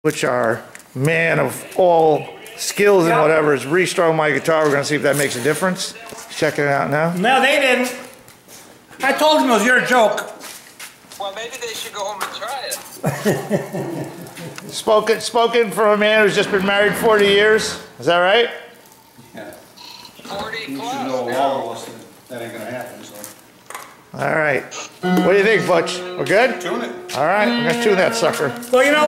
which our man of all skills and whatever, is restrung my guitar. We're gonna see if that makes a difference. Checking it out now. No, they didn't. I told them it was your joke. Well, maybe they should go home and try it. Spoken from a man who's just been married 40 years. Is that right? Yeah. 40 You should plus. know Yeah. all of us that ain't gonna happen, so. All right. What do you think, Butch? We're good? Tune it. All right, I'm gonna tune that sucker. Well, you know.